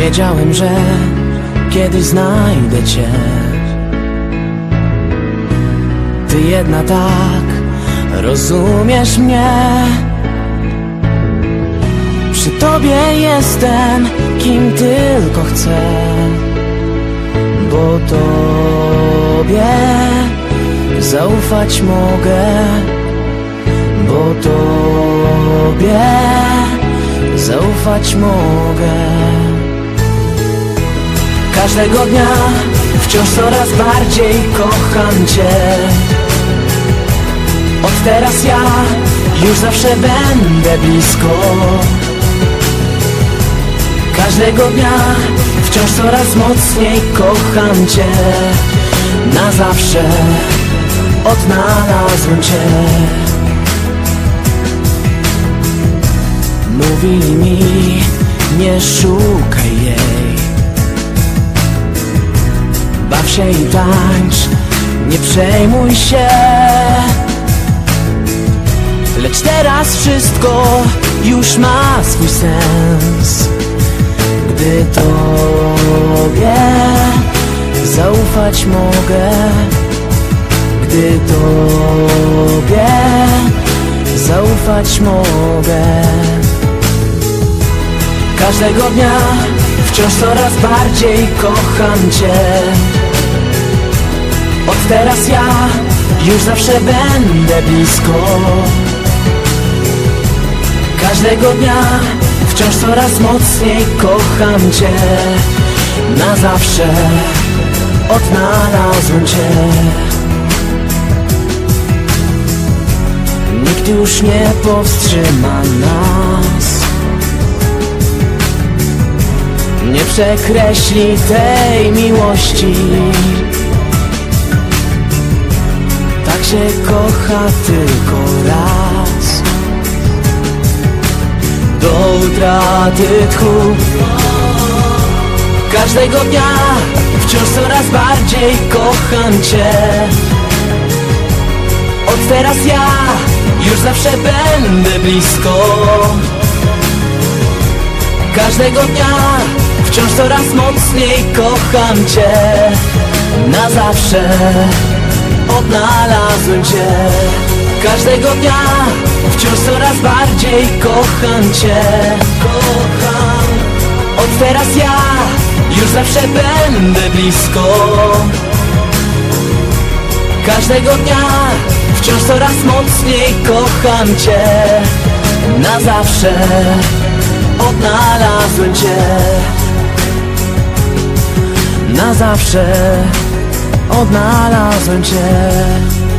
Wiedziałem, że kiedyś znajdę Cię. Ty jedna tak rozumiesz mnie. Przy Tobie jestem, kim tylko chcę, bo Tobie zaufać mogę, bo Tobie zaufać mogę. Każdego dnia wciąż coraz bardziej kocham Cię. Od teraz ja już zawsze będę blisko. Każdego dnia wciąż coraz mocniej kocham Cię. Na zawsze odnalazłem Cię. Mówili mi, nie szukaj jej, baw się i tańcz, nie przejmuj się. Lecz teraz wszystko już ma swój sens, gdy Tobie zaufać mogę, gdy Tobie zaufać mogę. Każdego dnia wciąż coraz bardziej kocham Cię. Od teraz ja już zawsze będę blisko. Każdego dnia wciąż coraz mocniej kocham Cię. Na zawsze odnalazłem Cię. Nikt już nie powstrzyma nas, nie przekreśli tej miłości. Tak się kocha tylko raz, do utraty tchu. Każdego dnia wciąż coraz bardziej kocham Cię. Od teraz ja już zawsze będę blisko. Każdego dnia wciąż coraz mocniej kocham Cię. Na zawsze odnalazłem Cię. Każdego dnia wciąż coraz bardziej kocham Cię. Kocham. Od teraz ja już zawsze będę blisko. Każdego dnia wciąż coraz mocniej kocham Cię. Na zawsze odnalazłem Cię. Na zawsze odnalazłem Cię.